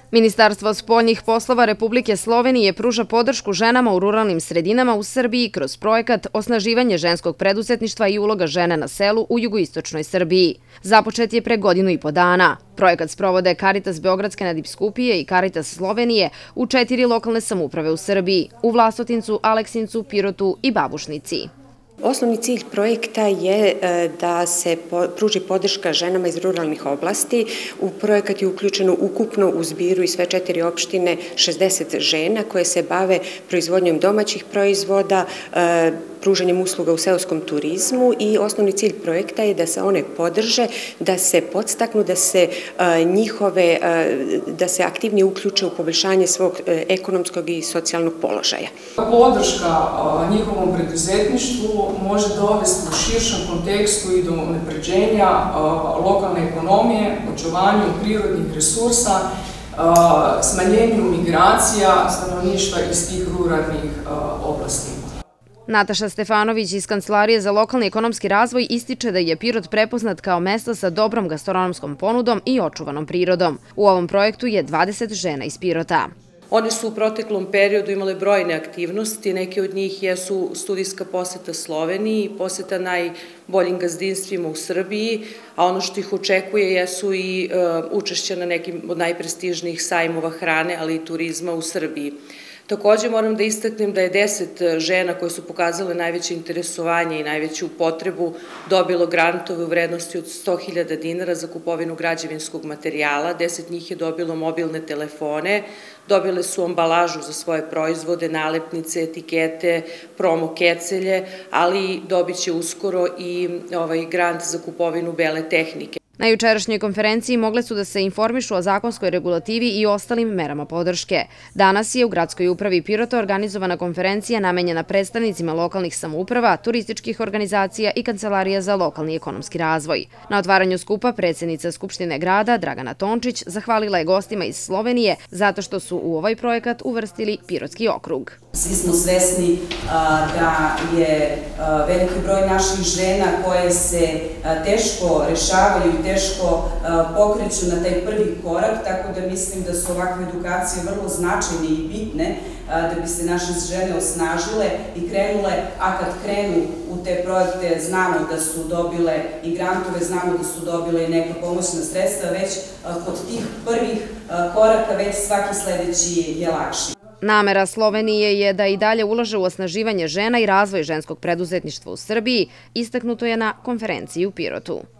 Ministarstvo spoljnih poslova Republike Slovenije pruža podršku ženama u ruralnim sredinama u Srbiji kroz projekat Osnaživanje ženskog preduzetništva i uloga žene na selu u jugoistočnoj Srbiji. Započet je pre 1,5 godina dana. Projekat sprovode Caritas Beogradske nadbiskupije i Caritas Slovenije u 4 lokalne samouprave u Srbiji, u Vlasotincu, Aleksincu, Pirotu i Babušnici. Osnovni cilj projekta je da se pruži podrška ženama iz ruralnih oblasti. U projekat je uključeno ukupno u Zbiru i sve 4 opštine 60 žena koje se bave proizvodnjom domaćih proizvoda, pružanjem usluga u seoskom turizmu i osnovni cilj projekta je da se one podrže, da se podstaknu, da se aktivnije uključe u poboljšanje svog ekonomskog i socijalnog položaja. Podrška njihovom preduzetništvu može dovesti u širšem kontekstu i do unapređenja lokalne ekonomije, očuvanju prirodnih resursa, smanjenju migracija stanovništva iz tih ruralnih oblasti. Nataša Stefanović iz Kancelarije za lokalni ekonomski razvoj ističe da je Pirot prepoznat kao mesto sa dobrom gastronomskom ponudom i očuvanom prirodom. U ovom projektu je 20 žena iz Pirota. One su u proteklom periodu imale brojne aktivnosti, neke od njih jesu studijska poseta Sloveniji, poseta najboljim gazdinstvima u Srbiji, a ono što ih očekuje jesu i učešća na nekim od najprestižnijih sajmova hrane, ali i turizma u Srbiji. Takođe moram da istaknem da je 10 žena koje su pokazale najveće interesovanje i najveću potrebu dobilo grantove u vrednosti od 100.000 dinara za kupovinu građevinskog materijala, 10 njih je dobilo mobilne telefone, dobile su ambalažu za svoje proizvode, nalepnice, etikete, promo kecelje, ali dobit će uskoro i grant za kupovinu bele tehnike. Na jučerašnjoj konferenciji mogle su da se informišu o zakonskoj regulativi i ostalim merama podrške. Danas je u Gradskoj upravi Pirota organizovana konferencija namenjena predstavnicima lokalnih samouprava, turističkih organizacija i Kancelarija za lokalni ekonomski razvoj. Na otvaranju skupa predsjednica Skupštine grada Dragana Tončić zahvalila je gostima iz Slovenije zato što su u ovaj projekat uvrstili Pirotski okrug. Svi smo svesni da je veliki broj naših žena koje se teško rešavaju i teško pokreću na taj prvi korak, tako da mislim da su ovakve edukacije vrlo značajne i bitne da bi se naše žene osnažile i krenule, a kad krenu u te projekte znamo da su dobile i grantove, znamo da su dobile i neka pomoćna sredstva, već kod tih prvih koraka već svaki sledeći je lakši. Namera Slovenije je da i dalje ulaže u osnaživanje žena i razvoj ženskog preduzetništva u Srbiji, istaknuto je na konferenciji u Pirotu.